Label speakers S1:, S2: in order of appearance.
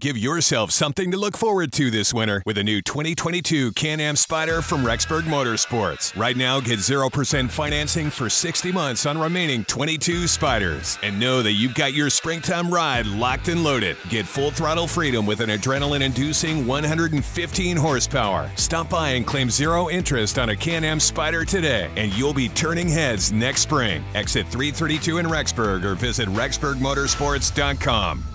S1: Give yourself something to look forward to this winter with a new 2022 Can-Am Spyder from Rexburg Motorsports. Right now, get 0% financing for 60 months on remaining 22 Spyders. And know that you've got your springtime ride locked and loaded. Get full throttle freedom with an adrenaline-inducing 115 horsepower. Stop by and claim zero interest on a Can-Am Spyder today, and you'll be turning heads next spring. Exit 332 in Rexburg or visit rexburgmotorsports.com.